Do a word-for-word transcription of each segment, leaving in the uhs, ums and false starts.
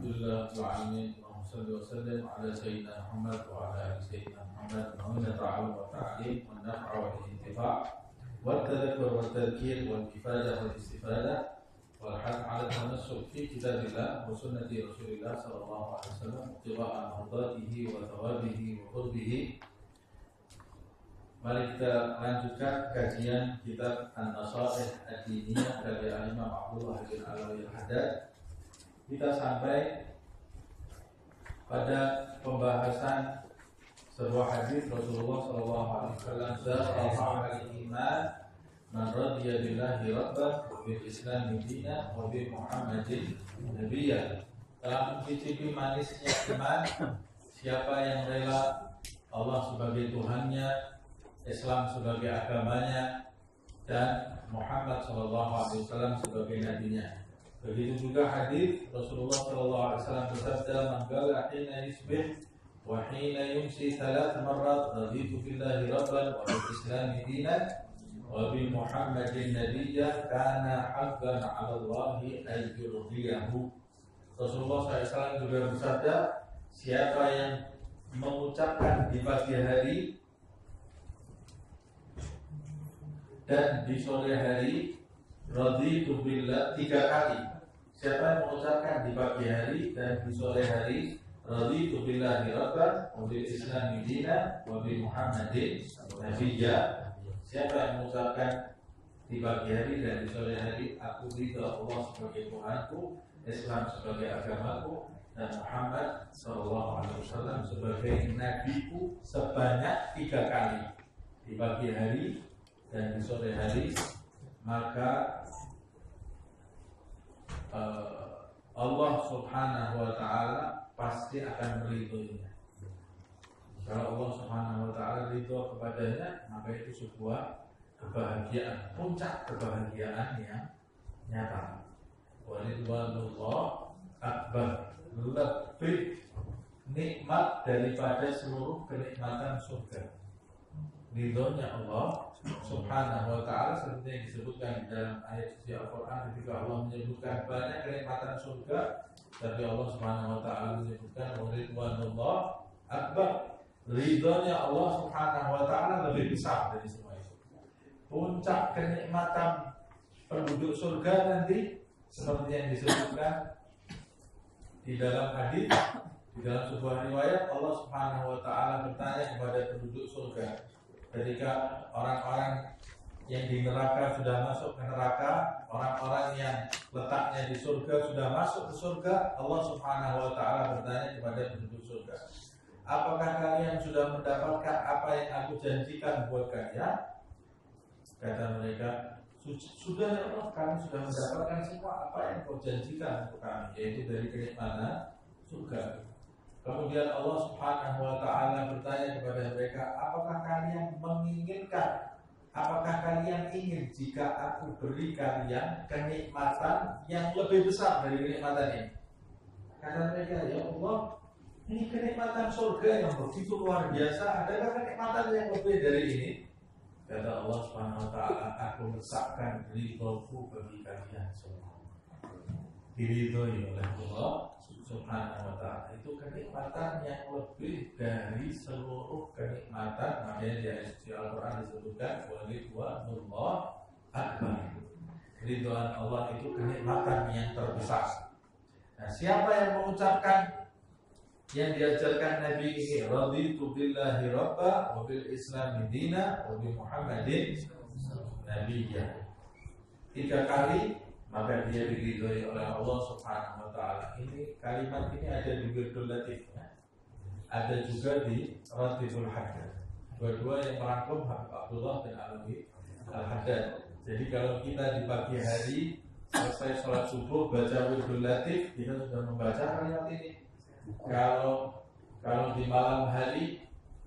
Alhamdulillah alamin. Allahumma shalli wa sallim ala sayyidina Muhammad wa ala ali sayyidina Muhammad. Wa ta'ala wa ta'lim wa naf'a wa intifa' wa tadhakkur wa tadhkir wa ifadah wa istifadah wal hadd 'ala tamassuk fi kitabillah wa sunnati Rasulillah sallallahu alaihi wasallam ittiba'a mardatihi wa thawabihi wa qurbihi. Mari kita lanjutkan kajian kitab An-Nasaih Ad-Diniyah dari Imam Abdullah bin Alawi Al-Haddad. Kita sampai pada pembahasan sebuah hadis Rasulullah sallallahu alaihi wasallam, "Zallallahu alaihi iman man radiya billahi rabban wa bil islami dinan wa bi Muhammadin nabiyyan." Telah mencicipi manisnya iman siapa yang rela Allah sebagai Tuhannya, Islam sebagai agamanya, dan Muhammad sallallahu alaihi wasallam sebagai nabinya. Begitu juga hadis Rasulullah sallallahu alaihi wasallam bersabda, "Man qala hina yusbih wa hina yumsi thalath marrat raditu billahi rabban wa bil islami dinan wa bi Muhammadin nabiyyan kana haqqan 'ala Allahi an yurdiyahu." Rasulullah sallallahu alaihi wasallam juga bersabda, siapa yang mengucapkan di pagi hari dan di sore hari raditu billah tiga kali. Siapa yang mengucapkan di pagi hari dan di sore hari raditu billahi rabban wa bil islami dinan wa bi Muhammadin nabiyya. Siapa yang mengucapkan di pagi hari dan di sore hari, aku ridha Allah sebagai Tuhanku, Islam sebagai agamaku, dan Muhammad sallallahu alaihi wasallam sebagai nabiku, sebanyak tiga kali di pagi hari dan di sore hari, maka uh, Allah subhanahu wa ta'ala pasti akan meridhoinya. Kalau Allah subhanahu wa ta'ala ridho kepadanya, maka itu sebuah kebahagiaan, puncak kebahagiaan yang nyata. Wa ridwanullah akbar, lebih nikmat daripada seluruh kenikmatan surga. Ridhonya Allah subhanahu wa ta'ala seperti yang disebutkan di dalam ayat suci Al-Quran, ketika Allah menyebutkan banyak kenikmatan surga, tapi Allah subhanahu wa ta'ala menyebutkan ridwanullah akbar, ridhonya Allah subhanahu wa ta'ala lebih besar dari semua itu. Puncak kenikmatan penduduk surga nanti seperti yang disebutkan di dalam hadis, di dalam sebuah riwayat, Allah subhanahu wa ta'ala bertanya kepada penduduk surga ketika orang-orang yang di neraka sudah masuk ke neraka, orang-orang yang letaknya di surga sudah masuk ke surga, Allah subhanahu wa ta'ala bertanya kepada penduduk surga, apakah kalian sudah mendapatkan apa yang aku janjikan buat kalian? Kata mereka, sudah ya Allah, kami sudah mendapatkan semua apa yang kau janjikan untuk kami, yaitu dari kenikmatan surga. Kemudian Allah subhanahu wa ta'ala bertanya kepada mereka, apakah kalian menginginkan, apakah kalian ingin jika aku beri kalian kenikmatan yang lebih besar dari kenikmatan ini? Kata mereka, ya Allah, ini kenikmatan surga yang begitu luar biasa, adakah kenikmatan yang lebih dari ini? Kata Allah subhanahu wa ta'ala, aku letakkan ridhoku bagi kalian semua. Diridhoi oleh Allah subhanahu wa ta'ala, itu kenikmatan yang lebih dari seluruh kenikmatan. Makanya di ayat suci Al-Quran disebutkan ridwanullah akbar, ridwan Allah itu kenikmatan yang terbesar. Nah, siapa yang mengucapkan yang diajarkan Nabi ini, raditu billahi rabba wa bil islami dina wa bi Muhammadin nabiyya, tiga kali, maka dia diridhoi oleh Allah subhanahu wa ta'ala. Ini kalimat ini ada di Wirdul Latif, ya. Ada juga di Ratibul Haddad. Dua-dua yang merangkum Abdullah bin Alawi Al-Haddad. Jadi kalau kita di pagi hari selesai sholat subuh baca Wirdul Latif, kita sudah membaca kalimat ini. Kalau kalau di malam hari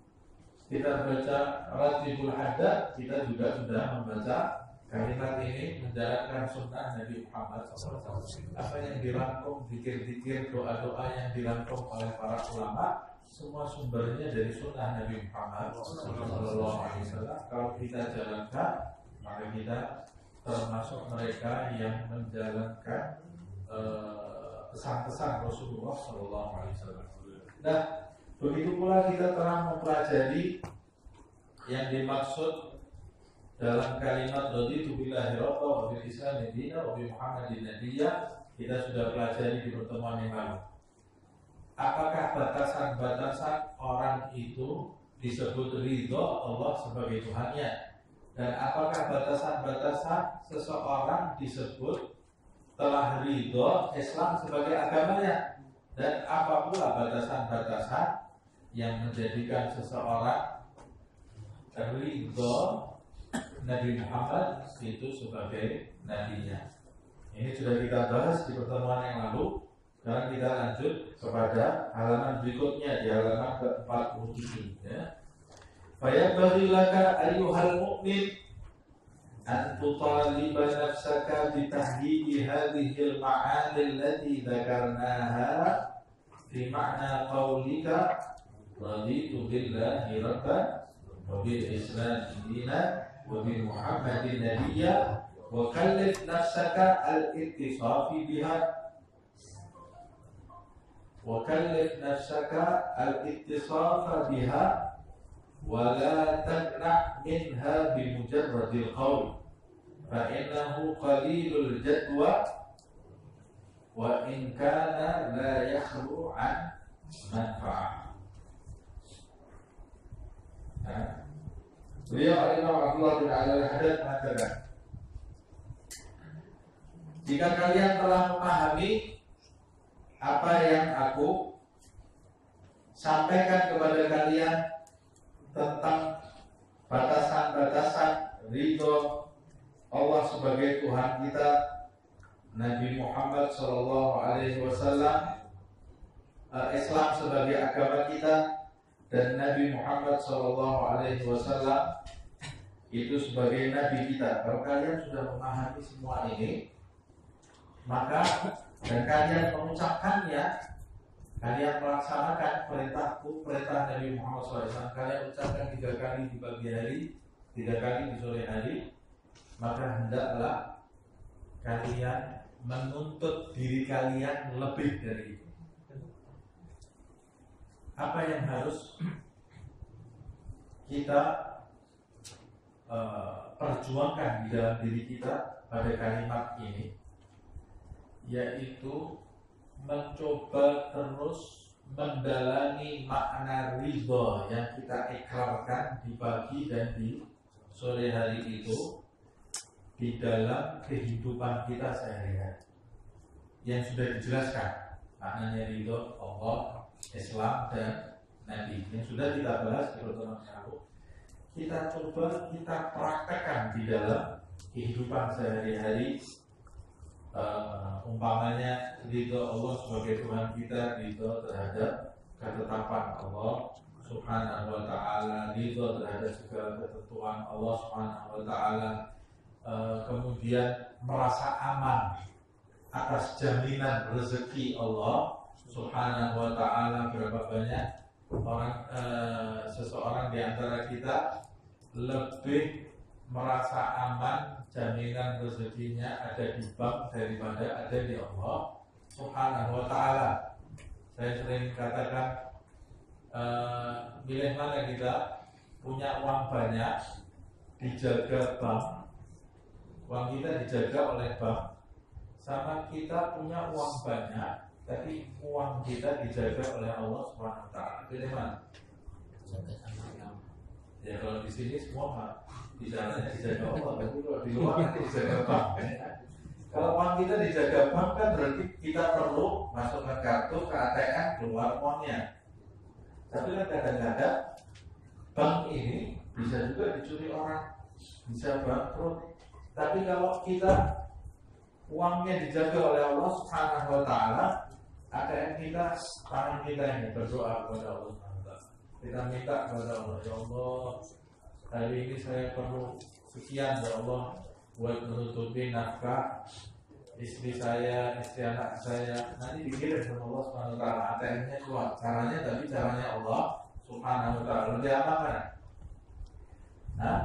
kita baca Ratibul Haddad, kita juga sudah membaca kalimat ini, menjalankan sunnah Nabi Muhammad shallallahu alaihi wasallam. Apa yang dirangkum, zikir-zikir, doa-doa yang dirangkum oleh para ulama, semua sumbernya dari sunnah Nabi Muhammad shallallahu alaihi wasallam. Kalau kita jalankan, maka kita termasuk mereka yang menjalankan uh, pesan-pesan Rasulullah Shallallahu Alaihi Wasallam. Nah, begitu pula kita telah mempelajari yang dimaksud dalam kalimat raditu billahi rabba wa bil islami dina wa bi Muhammadin nabiyya. Kita sudah pelajari di pertemuan yang lalu. Apakah batasan-batasan orang itu disebut ridho Allah sebagai Tuhannya, dan apakah batasan-batasan seseorang disebut telah ridho Islam sebagai agamanya, dan apa pula batasan-batasan yang menjadikan seseorang ridho Nabi Muhammad itu sebagai nabinya. Ini sudah kita bahas di pertemuan yang lalu. Sekarang kita lanjut kepada halaman berikutnya, di halaman ke empat puluh tujuh ya. Fayabghi laka ayyuhal mu'min an tutaliba nafsaka bi tahqiqi hadhihi al-ma'ani allati dzakarnaha fi ma'na qawlika raditu billahi rabban wa bil islam dinan wa bi Muhammadin nabiyya wa kallif nafsaka al-ittisafi biha وكلف نفسك الاتصاف بها ولا تمنع منها بمجرد القول فإنه قليل الجدوى وإن كان لا يخلو عن منفعة. Beliau Imam Abdullah bin Ali Al-Haddad mengatakan, jika kalian telah memahami apa yang aku sampaikan kepada kalian tentang batasan-batasan ridho Allah sebagai Tuhan kita, Nabi Muhammad Shallallahu Alaihi Wasallam, Islam sebagai agama kita, dan Nabi Muhammad Shallallahu Alaihi Wasallam itu sebagai Nabi kita. Kalau kalian sudah memahami semua ini, maka dan kalian mengucapkannya, kalian melaksanakan perintahku, perintah Nabi Muhammad shallallahu alaihi wasallam, kalian ucapkan tiga kali di pagi hari, tiga kali di sore hari, maka hendaklah kalian menuntut diri kalian lebih dari itu. Apa yang harus kita uh, perjuangkan di dalam diri kita pada kalimat ini, yaitu mencoba terus mendalami makna ridho yang kita ikrarkan di pagi dan di sore hari itu di dalam kehidupan kita sehari-hari, yang sudah dijelaskan maknanya ridho Allah, Islam, dan Nabi, yang sudah kita bahas di pertemuan yang lalu. Kita coba kita praktekkan di dalam kehidupan sehari-hari. Uh, umpamanya ridho Allah sebagai Tuhan kita, ridho terhadap ketetapan Allah Subhanahu wa ta'ala, ridho terhadap segala ketentuan Allah Subhanahu wa ta'ala, uh, kemudian merasa aman atas jaminan rezeki Allah Subhanahu wa ta'ala. Berapa banyak orang uh, seseorang di antara kita lebih merasa aman jaminan rezekinya ada di bank daripada ada di Allah Subhanahu wa ta'ala. Saya sering katakan, uh, milih mana kita, punya uang banyak dijaga bank, uang kita dijaga oleh bank, sama kita punya uang banyak tapi uang kita dijaga oleh Allah Subhanahu wa ta'ala. Pilih mana? Ya kalau di sini semua bicaranya dijaga Allah, tapi kalau di luar nanti dijaga bank. Kalau uang kita dijaga bank kan berarti kita perlu masukkan kartu ke A T M, keluar uangnya. Tapi kan kadang-kadang bank ini bisa juga dicuri orang, bisa bangkrut. Tapi kalau kita uangnya dijaga oleh Allah Subhanahu wa ta'ala, A T M kita, tangan kita ini berdoa kepada Allah Subhanahu wa ta'ala. Kita minta kepada Allah, ya Allah, hari ini saya perlu sekian ya Allah buat menutupi nafkah istri saya, istri anak saya. Nanti dikirim sama Allah Subhanahu wa ta'ala, A T M-nya keluar. Caranya tapi caranya Allah Subhanahu wa ta'ala. Lebih aman kan? Hah?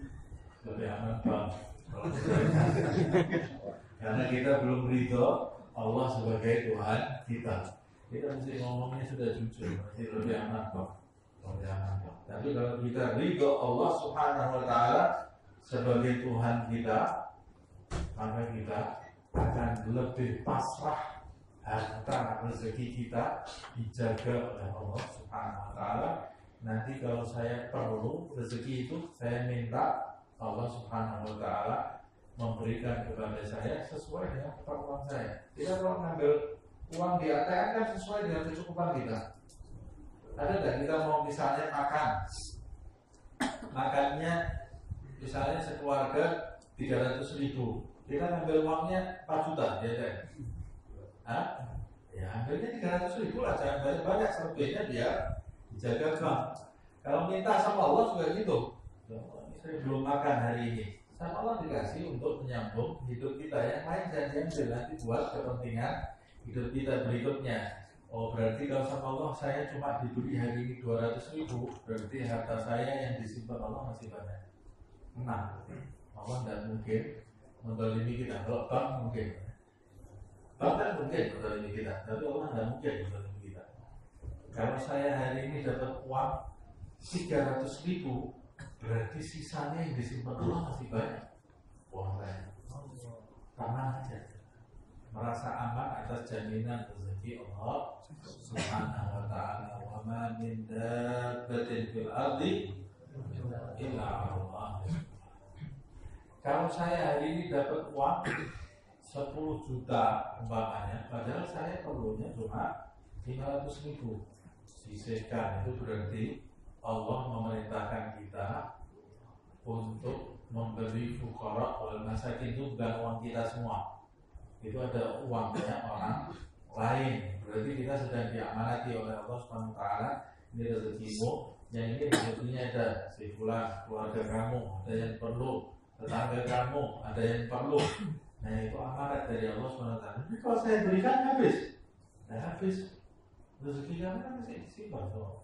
Lebih aman bang. Karena kita belum ridho Allah sebagai Tuhan kita. Kita mesti ngomongnya sudah jujur, mesti lebih aman kok. Lebih aman kok. Tapi kalau kita ridho Allah Subhanahu wa taala sebagai Tuhan kita, maka kita akan lebih pasrah, harta rezeki kita dijaga oleh Allah Subhanahu wa taala. Nanti kalau saya perlu rezeki itu, saya minta Allah Subhanahu wa taala memberikan kepada saya sesuai dengan keperluan saya. Kita kalau ngambil uang di A T M kan sesuai dengan kecukupan kita. Ada nggak kita mau misalnya makan, makannya misalnya sekeluarga tiga ratus ribu, kita ngambil uangnya empat juta, ya kan? Hah? Ya ambilnya tiga ratus ribu lah, jangan banyak-banyak, selebihnya dia dijaga bank. Kalau minta sama Allah juga gitu, saya belum makan hari ini, sama Allah dikasih untuk menyambung hidup kita. Yang lain jangan diambil, nanti buat kepentingan hidup kita berikutnya. Oh berarti kalau sama Allah saya cuma diberi hari ini dua ratus ribu, berarti harta saya yang disimpan Allah masih banyak. Nah, Allah tidak mungkin mendolimi kita. Kalau bank mungkin, bank kan mungkin mendolimi kita, tapi Allah tidak mungkin mendolimi kita. Kalau saya hari ini dapat uang tiga ratus ribu, berarti sisanya yang disimpan Allah masih banyak. Uang saya tenang aja, merasa aman atas jaminan rezeki Allah Subhanahu wa taala. Wa ma min dabbatin fil ardi illa Allah. Kalau saya hari ini dapat uang sepuluh juta umpamanya, padahal saya perlunya cuma lima ratus ribu, sisihkan. Itu berarti Allah memerintahkan kita untuk memberi fuqara wal masakin. Itu bukan uang kita semua, itu ada uangnya orang lain. Berarti kita sedang diamanati oleh Allah subhanahu wa taala. Ini rezekimu, yang ini rezekinya ada si fulan, keluarga kamu ada yang perlu, tetangga kamu ada yang perlu. Nah itu amanat dari Allah subhanahu wa taala. Tapi kalau saya berikan habis, nah habis rezeki kamu kan masih disimpan tuh.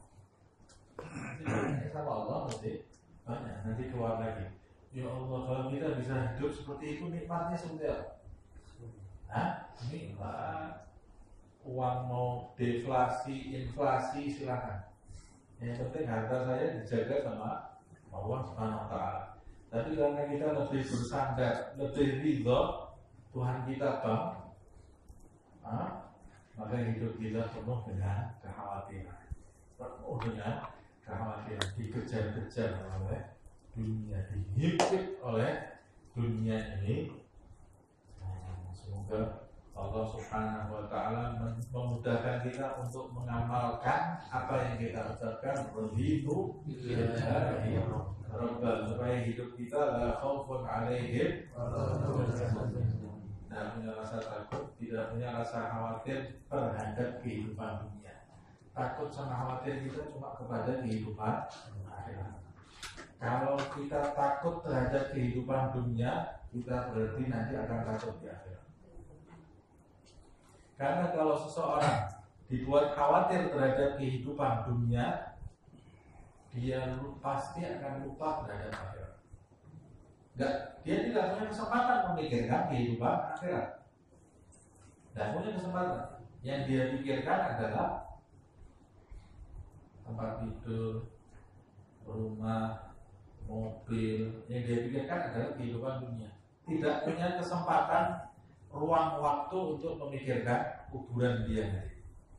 Sama Allah mesti banyak, nanti keluar lagi. Ya Allah, kalau kita bisa hidup seperti itu, nikmatnya seperti apa? Hah? Nikmat. Uang mau deflasi, inflasi silakan. Yang penting harta saya dijaga sama Allah Subhanahu wa taala. Tapi karena kita lebih bersandar, lebih ridho Tuhan kita bang, ah, maka hidup kita penuh dengan kekhawatiran, penuh dengan kekhawatiran, dikejar-kejar oleh dunia, dihimpit oleh dunia ini. Nah, semoga Allah Subhanahu wa taala memudahkan kita untuk mengamalkan apa yang kita ucapkan, raditu billahi rabban, supaya hidup kita la khaufun alaihim, tidak punya rasa takut, tidak punya rasa khawatir terhadap kehidupan dunia. Takut sama khawatir kita cuma kepada kehidupan akhirat. Kalau kita takut terhadap kehidupan dunia, kita berarti nanti akan takut di akhirat. Karena kalau seseorang dibuat khawatir terhadap kehidupan dunia, dia pasti akan lupa terhadap akhirat. Enggak, dia tidak punya kesempatan memikirkan kehidupan akhirat. Tidak punya kesempatan. Yang dia pikirkan adalah tempat tidur, rumah, mobil. Yang dia pikirkan adalah kehidupan dunia. Tidak punya kesempatan, ruang waktu untuk memikirkan kuburan dia nanti.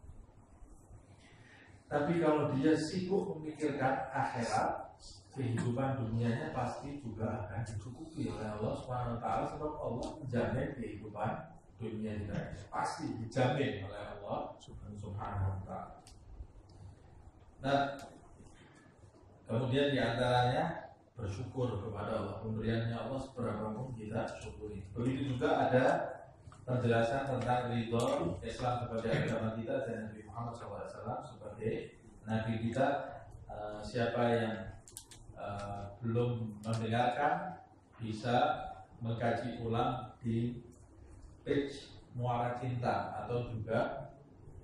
Tapi kalau dia sibuk memikirkan akhirat, kehidupan dunianya pasti juga akan dicukupi oleh Allah subhanahu wa taala, sebab Allah menjamin kehidupan dunia kita pasti dijamin oleh Allah subhanahu wa taala. Nah, kemudian diantaranya bersyukur kepada Allah, pemberiannya Allah seberapapun kita syukuri. Begitu juga ada penjelasan tentang ridho Islam kepada agama kita dan Nabi Muhammad shallallahu alaihi wasallam sebagai Nabi kita. Uh, siapa yang uh, belum mendengarkan bisa mengkaji ulang di page Muara Cinta atau juga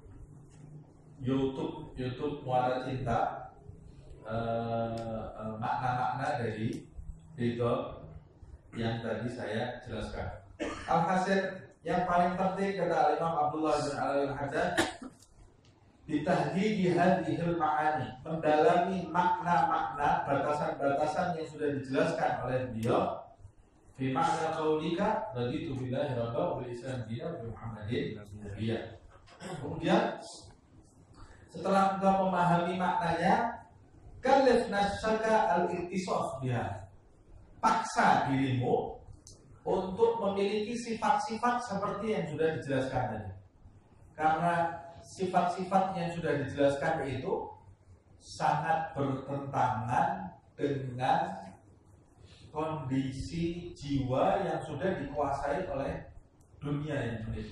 YouTube YouTube Muara Cinta, uh, uh, makna-makna dari ridho yang tadi saya jelaskan. Alhasil yang paling penting kata Imam Abdullah bin Al-Haddad, bitahdidi hadhil ma'ani, mendalami makna-makna batasan-batasan yang sudah dijelaskan oleh beliau. Fi makna qaulika raditu billahi rabba wa bil islam dinan wa Muhammadin nabiyya. Kemudian setelah kita memahami maknanya, kalif nasyaka al-ittisaf biha, paksa dirimu untuk memiliki sifat-sifat seperti yang sudah dijelaskan tadi. Karena sifat-sifat yang sudah dijelaskan itu sangat bertentangan dengan kondisi jiwa yang sudah dikuasai oleh dunia yang ini.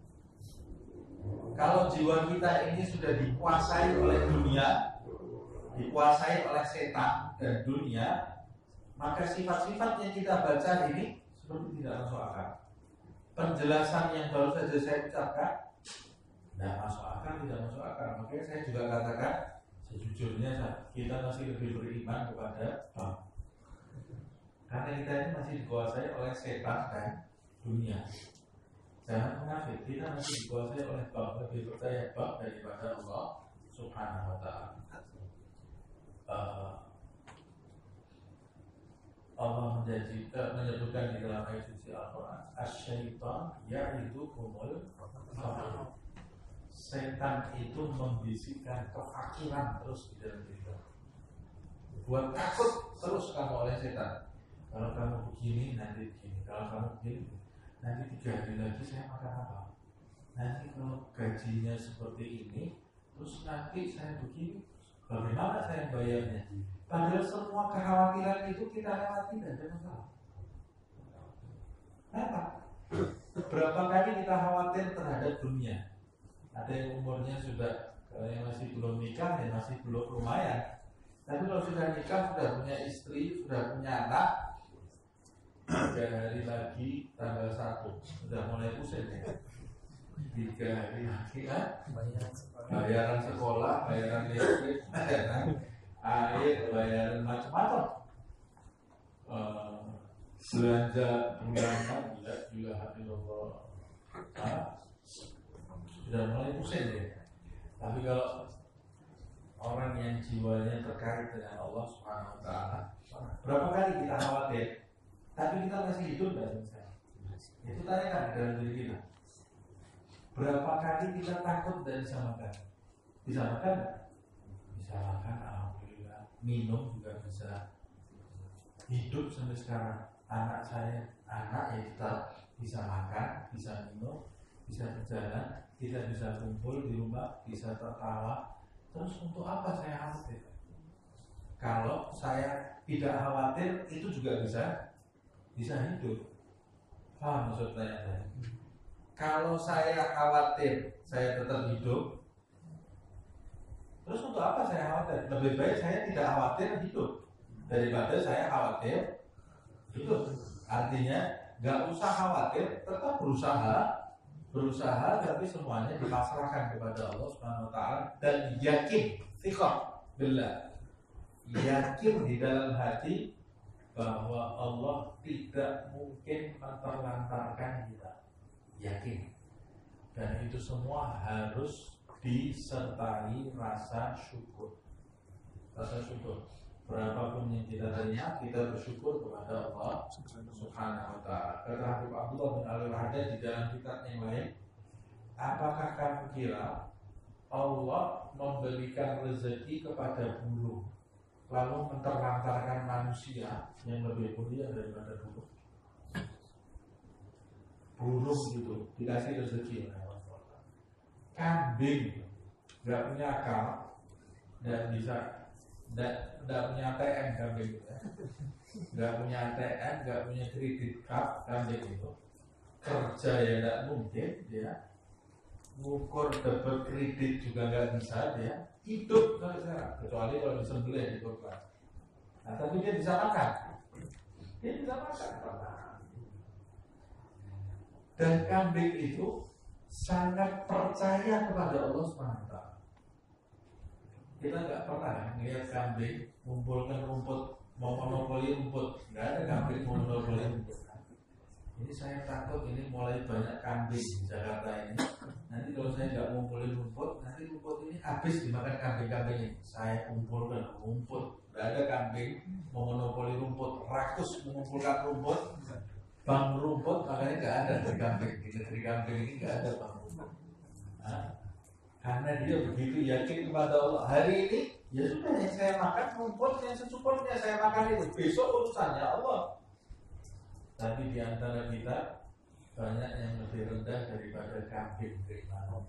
Kalau jiwa kita ini sudah dikuasai oleh dunia, dikuasai oleh setan dan dunia, maka sifat-sifat yang kita baca ini seperti tidak masuk akal. Penjelasan yang baru saja saya ucapkan tidak masuk akal, tidak masuk akal. Makanya saya juga katakan sejujurnya kita masih lebih beriman kepada Allah. Karena kita ini masih dikuasai oleh setan dan dunia. Jangan munafik, kita masih dikuasai oleh Allah, lebih percaya Allah daripada Allah Subhanahu wa ta'ala. Uh, Allah menjanji, uh, menyebutkan di dalam ayat suci Al-Quran, asyaitan ya'idukumul faqr. Setan itu membisikkan kefakiran terus di dalam diri kamu, buat takut terus kamu oleh setan. Kalau kamu begini, nanti begini. Kalau kamu begini, nanti tiga hari lagi saya makan apa? Nanti kalau gajinya seperti ini, terus nanti saya begini, bagaimana saya bayarnya? Padahal semua kekhawatiran itu kita lewati dan ada masalah. Kenapa? Berapa kali kita khawatir terhadap dunia? Ada yang umurnya sudah, kalau yang masih belum nikah, yang masih belum lumayan. Tapi kalau sudah nikah, sudah punya istri, sudah punya anak, tiga hari lagi tanggal satu sudah mulai pusing ya. Tiga hari lagi kan, bayaran sekolah, bayaran listrik, bayaran air, bayaran macam-macam. Uh, belanja bulanan juga juga Alhamdulillah sudah mulai pusing ya. Tapi kalau orang yang jiwanya terkait dengan Allah Subhanahu wa ta'ala, berapa kali kita khawatir, tapi kita masih hidup dan selesai. Itu tanyakan dalam diri kita. Berapa kali kita takut dan bisa makan? Bisa makan? Bisa makan, alhamdulillah. Minum juga bisa. Hidup sampai sekarang. Anak saya, anak ya tetap bisa makan, bisa minum, bisa berjalan, kita bisa kumpul di rumah, bisa tertawa. Terus untuk apa saya khawatir? Kalau saya tidak khawatir, itu juga bisa bisa hidup. Paham maksud saya? Kalau saya khawatir saya tetap hidup, terus untuk apa saya khawatir? Lebih baik saya tidak khawatir hidup daripada saya khawatir hidup. Artinya nggak usah khawatir, tetap berusaha berusaha tapi semuanya dipasrahkan kepada Allah Subhanahu wa ta'ala dan yakin, thiqah billah, yakin di dalam hati bahwa Allah tidak mungkin menterlantarkan kita. Yakin. Dan itu semua harus disertai rasa syukur. Rasa syukur. Berapapun yang kita terima, kita bersyukur kepada Allah Subhanahu wa ta'ala. Kata Habib Abdullah bin Al-Haddad di dalam kitab yang lain, apakah kamu kira Allah memberikan rezeki kepada burung lalu menterlantarkan manusia yang lebih mulia daripada burung? Burung itu dikasih rezeki oleh Allah. Kambing nggak punya akal dan bisa nggak punya A T M kambing itu, nggak punya A T M, nggak punya kredit card kambing itu, kerja ya nggak mungkin dia, ngukur dapat kredit juga nggak bisa dia. Hidup kalau sekarang, kecuali kalau disembelih di korban. Nah, tapi dia bisa makan, dia bisa makan. Dan kambing itu sangat percaya kepada Allah Subhanahu wa ta'ala. Kita nggak pernah melihat kambing mengumpulkan rumput, mau monopoli rumput, nggak ada kambing mau monopoli rumput. ini saya takut ini mulai banyak kambing di Jakarta ini. Nanti kalau saya nggak ngumpulin rumput, nanti rumput ini habis dimakan kambing-kambing ini. Saya kumpulkan rumput, nggak ada kambing memonopoli rumput, rakus mengumpulkan rumput, bang rumput makanya nggak ada di kambing. Di negeri kambing ini nggak ada bang rumput. Nah, karena dia begitu yakin kepada Allah. Hari ini ya sudah yang saya makan rumput yang secukupnya saya makan itu. Besok urusannya Allah. Tapi di antara kita banyak yang lebih rendah daripada kambing keimanan.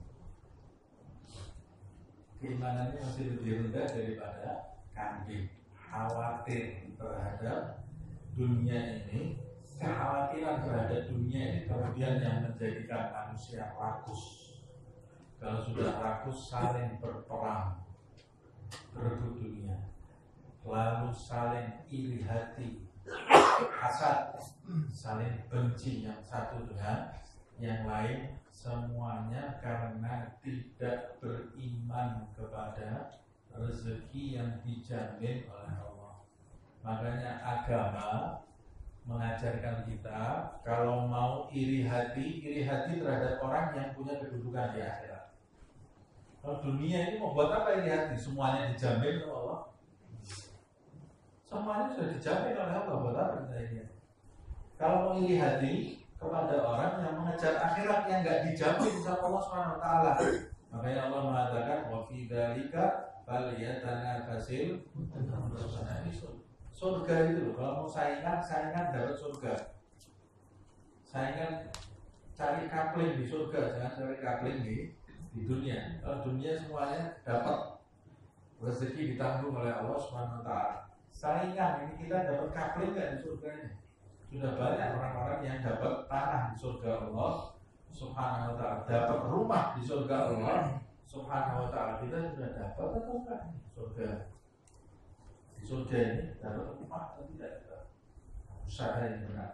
Keimanannya masih lebih rendah daripada kambing. Khawatir terhadap dunia ini, kekhawatiran terhadap dunia ini kemudian yang menjadikan manusia rakus. Kalau sudah rakus saling berperang, berebut dunia, lalu saling iri hati, hasad, saling benci yang satu dengan yang lain, semuanya karena tidak beriman kepada rezeki yang dijamin oleh Allah. Makanya agama mengajarkan kita kalau mau iri hati, iri hati terhadap orang yang punya kedudukan di akhirat. Kalau dunia ini mau buat apa iri hati? Semuanya dijamin oleh Allah. Semuanya sudah dijamin oleh Allah, buat apa kita ini? Kalau mau iri hati kepada orang yang mengejar akhirat yang nggak dijamin sama Allah subhanahu wa taala, makanya Allah mengatakan wa fi dzalika falyatanafasil mutanafisun. Surga itu loh, kalau mau saingan, saingan dapat surga. Saingan cari kapling di surga, jangan cari kapling di di dunia. Kalau dunia semuanya dapat rezeki ditanggung oleh Allah subhanahu wa taala. Saingan ini kita dapat kapling nggak di surga ini? Sudah banyak orang-orang yang dapat tanah di surga Allah subhanahu wa ta'ala, dapat rumah di surga Allah subhanahu wa ta'ala. Kita sudah dapat atau enggak surga? Di surga ini dapat rumah atau tidak? Usaha yang benar.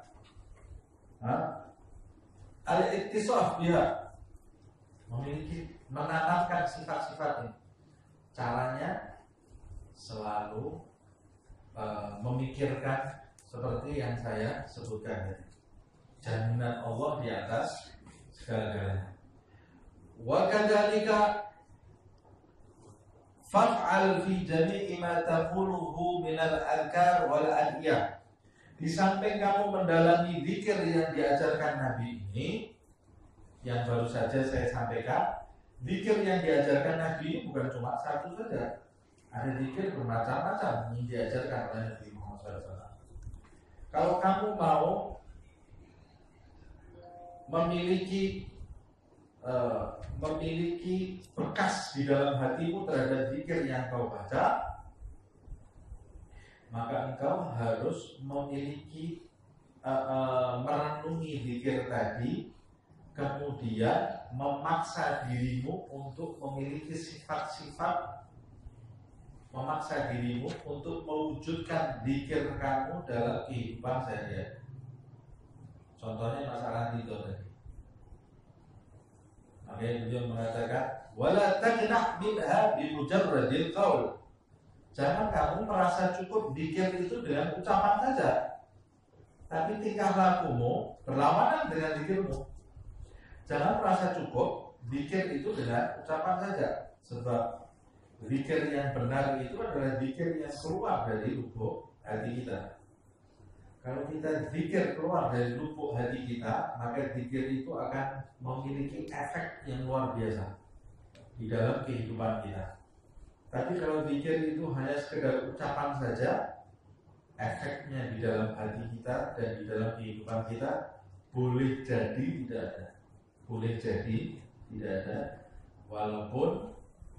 Al-ittisaf biha, memiliki, menanamkan sifat-sifat ini. Caranya selalu uh, memikirkan seperti yang saya sebutkan tadi, jaminan Allah di atas segala-galanya. Wa kadzalika fa'al fi jami'i ma taquluhu min al-adhkar wal adiyah. Di samping kamu mendalami zikir yang diajarkan Nabi ini, yang baru saja saya sampaikan, zikir yang diajarkan Nabi bukan cuma satu saja. Ada zikir bermacam-macam yang diajarkan oleh Nabi Muhammad shallallahu alaihi wasallam. Kalau kamu mau memiliki uh, memiliki bekas di dalam hatimu terhadap zikir yang kau baca, maka engkau harus memiliki uh, uh, merenungi zikir tadi, kemudian memaksa dirimu untuk memiliki sifat-sifat, memaksa dirimu untuk mewujudkan zikir kamu dalam kehidupan sehari-hari. Contohnya masalah itu tadi. Makanya beliau mengatakan, wala taqna' minha bi mujarradil qaul. Jangan kamu merasa cukup zikir itu dengan ucapan saja, tapi tingkah lakumu berlawanan dengan zikirmu. Jangan merasa cukup zikir itu dengan ucapan saja, sebab zikir yang benar itu adalah zikir yang keluar dari lubuk hati kita. Kalau kita zikir keluar dari lubuk hati kita, maka zikir itu akan memiliki efek yang luar biasa di dalam kehidupan kita. Tapi kalau zikir itu hanya sekedar ucapan saja, efeknya di dalam hati kita dan di dalam kehidupan kita boleh jadi tidak ada. Boleh jadi tidak ada, walaupun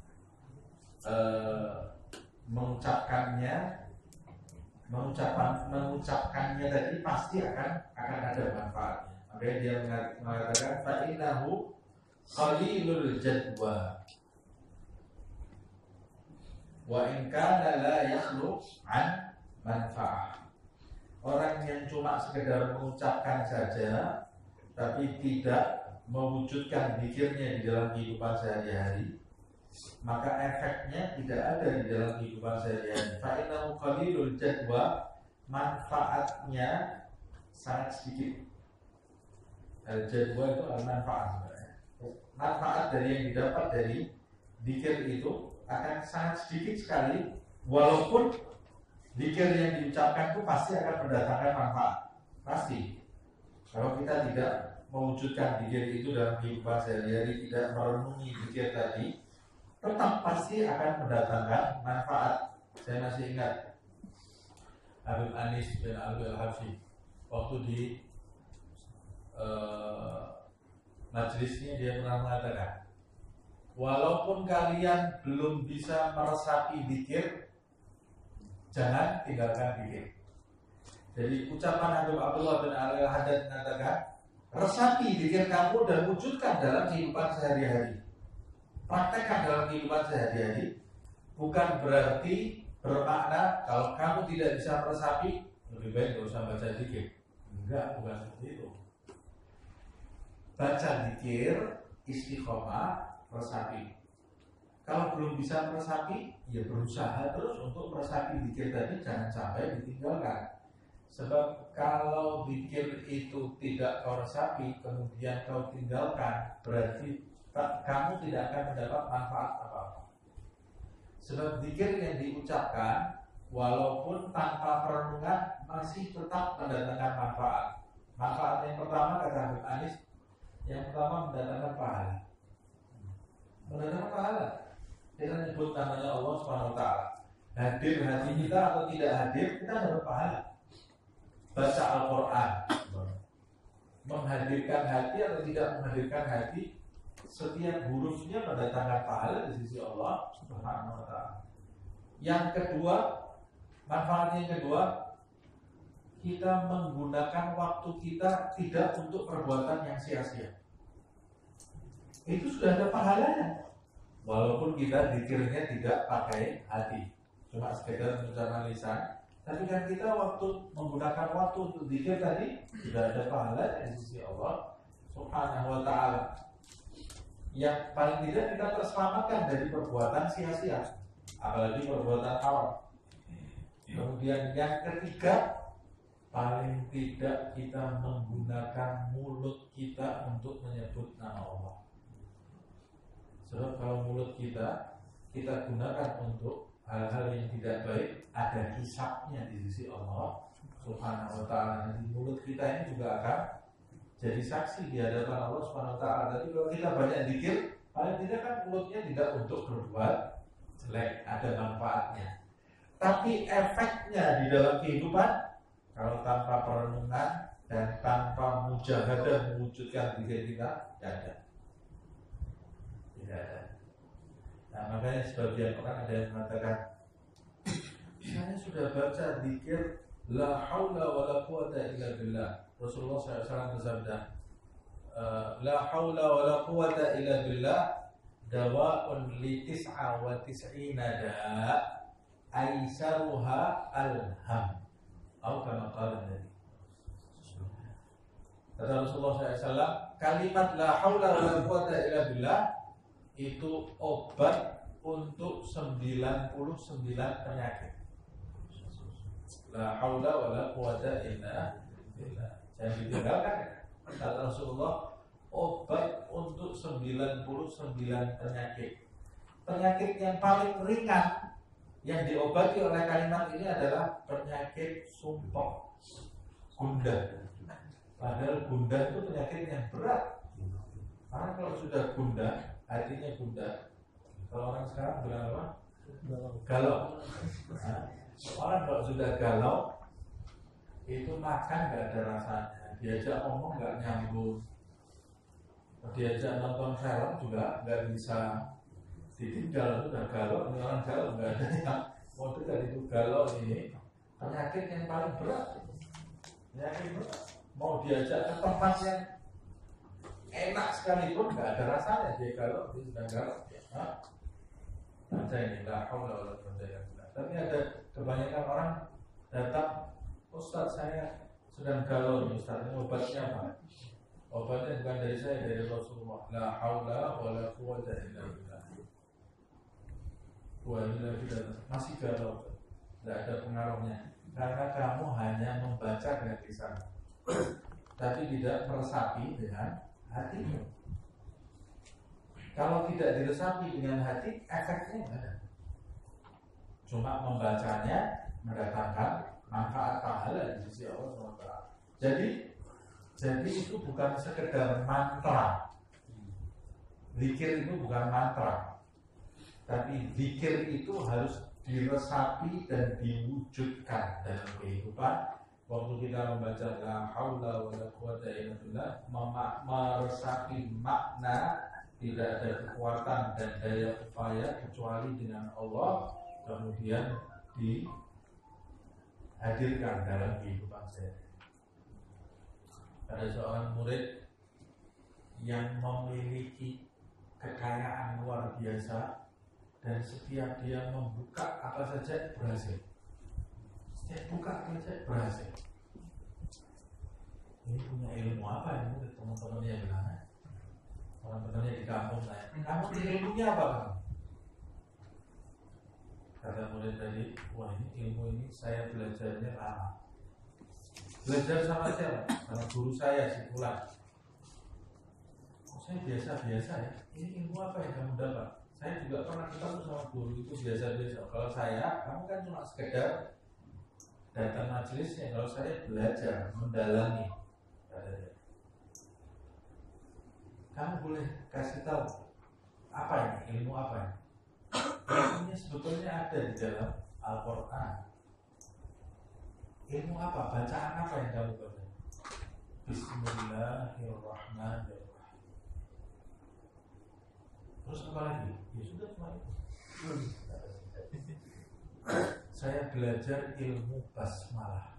Uh, mengucapkannya mengucapkan mengucapkannya tadi pasti akan akan ada manfaatnya. Makanya dia mengatakan fa innahu qalilul jadwa wa in kana la yakhlu an manfaah. Orang yang cuma sekedar mengucapkan saja tapi tidak mewujudkan zikirnya di dalam kehidupan sehari-hari, maka efeknya tidak ada di dalam kehidupan sehari-hari. Fa'innahu qalilul jadwa, manfaatnya sangat sedikit. Al-jadwa itu al-manfaat. Manfaat dari yang didapat dari zikir itu akan sangat sedikit sekali, walaupun zikir yang diucapkan itu pasti akan mendatangkan manfaat. Pasti. Kalau kita tidak mewujudkan zikir itu dalam kehidupan sehari-hari, tidak merenungi zikir tadi, tetap pasti akan mendatangkan manfaat. Saya masih ingat Habib Anis bin Alwi Al-Habsyi waktu di Uh, majelisnya dia pernah mengatakan, walaupun kalian belum bisa meresapi zikir, jangan tinggalkan zikir. Jadi ucapan Habib Abdullah bin Ali Al-Haddad mengatakan, resapi zikir kamu dan wujudkan dalam kehidupan sehari-hari. Praktekkan dalam kehidupan sehari-hari. Bukan berarti bermakna kalau kamu tidak bisa meresapi, lebih baik tidak usah baca zikir. Enggak, bukan seperti itu. Baca zikir, istiqomah, resapi. Kalau belum bisa meresapi, ya berusaha terus untuk meresapi zikir tadi, jangan sampai ditinggalkan. Sebab kalau zikir itu tidak kau resapi, kemudian kau tinggalkan, berarti kamu tidak akan mendapat manfaat apa-apa. Sebab zikir yang diucapkan, walaupun tanpa perenungan, masih tetap mendatangkan manfaat. Manfaat yang pertama kata Habib Anis, yang pertama mendatangkan pahala. Mendatangkan pahala. Kita nyebut namanya Allah subhanahu wa taala. Hadir hati kita atau tidak hadir, kita dapat pahala. Baca Al-Quran, menghadirkan hati atau tidak menghadirkan hati, setiap hurufnya mendatangkan pahala di sisi Allah subhanahu wa taala. Yang kedua, manfaat yang kedua, kita menggunakan waktu kita tidak untuk perbuatan yang sia-sia. Itu sudah ada pahalanya. Walaupun kita zikirnya tidak pakai hati, cuma sekedar mengucapkan lisan, tapi kan kita waktu menggunakan waktu untuk zikir tadi sudah ada pahala di sisi Allah subhanahu wa ta'ala. Yang paling tidak kita terselamatkan dari perbuatan sia-sia, apalagi perbuatan haram. Kemudian yang ketiga, paling tidak kita menggunakan mulut kita untuk menyebut nama Allah. Sebab kalau mulut kita kita gunakan untuk hal-hal yang tidak baik, ada hisabnya di sisi Allah subhanahu wa ta'ala. Jadi mulut kita ini juga akan jadi saksi di hadapan Allah subhanahu wa ta'ala. Jadi kalau kita banyak zikir, paling tidak kan mulutnya tidak untuk berbuat jelek, ada manfaatnya. Tapi efeknya di dalam kehidupan, kalau tanpa perenungan dan tanpa mujahadah mewujudkan zikir kita, tidak ada. Tidak ada. Nah, makanya sebagian orang ada yang mengatakan, saya sudah baca zikir la haula wala quwata illa billah. Rasulullah shallallahu alaihi wasallam bersabda, la haula wala quwata illa billah dawa'un li tis'a wa tis'ina da' aisaruha alham. Atau kama qala Nabi. Kata Rasulullah shallallahu alaihi wasallam, kalimat la haula wala quwata illa billah itu obat untuk sembilan puluh sembilan penyakit. La haula wala quwata illa billah. Jangan ditinggalkan. Kata Rasulullah, obat untuk sembilan puluh sembilan penyakit. Penyakit yang paling ringan yang diobati oleh kalimat ini adalah penyakit sumpah, gundah. Padahal gundah itu penyakit yang berat. Karena kalau sudah gundah, hatinya gundah. Kalau orang sekarang bilang apa? Galau. Nah, orang kalau sudah galau, itu makan nggak ada rasanya, diajak ngomong nggak nyambung, diajak nonton film juga nggak bisa, ditinggal sudah galau. Ini orang galau nggak ada yang mau dekat. Itu galau ini penyakit yang paling berat. Penyakit berat. Mau diajak ke tempat yang enak sekalipun nggak ada rasanya, dia galau, dia sudah galau. Nah, baca ini la haula wala quwwata illa billah. Tapi ada kebanyakan orang datang, Ustaz saya sedang galau nih Ustaz, ini obatnya apa? Obatnya bukan dari saya, dari Rasulullah. La haula wala quwwata illa billah. Wa illa billah. Masih galau, tidak ada pengaruhnya, karena kamu hanya membaca dengan lisan. tapi tidak meresapi dengan hatimu. Kalau tidak diresapi dengan hati, efeknya nggak ada. Cuma membacanya mendatangkan manfaat pahala di sisi Allah subhanahu wa taala. Jadi, jadi itu bukan sekedar mantra. Zikir itu bukan mantra, tapi zikir itu harus diresapi dan diwujudkan dalam kehidupan. Waktu kita membaca la haula wala quwata illa billah, meresapi makna tidak ada kekuatan dan daya upaya kecuali dengan Allah, kemudian dihadirkan dalam kehidupan saya. Ada seorang murid yang memiliki kekayaan luar biasa, dan setiap dia membuka apa saja berhasil. Setiap buka apa saja berhasil. Ini punya ilmu apa ini? Teman-temannya bilang, teman-temannya di kampung saya, kamu ilmunya apa kamu? Kata murid tadi, wah ini ilmu ini saya belajarnya lama. Belajar sama siapa? Sama guru saya si Fulan. Oh, saya biasa-biasa ya. Ini ilmu apa yang kamu dapat? Saya juga pernah ketemu sama guru itu biasa-biasa. Kalau saya, kamu kan cuma sekedar datang majelisnya. Kalau saya belajar, mendalami. Kamu boleh kasih tahu apa ini, ilmu apa ini? Ilmunya sebetulnya ada di dalam Al-Quran. Ilmu apa? Bacaan apa yang kamu baca? Bismillahirrahmanirrahim. Terus apa lagi? Ya sudah cuma itu. Saya belajar ilmu basmalah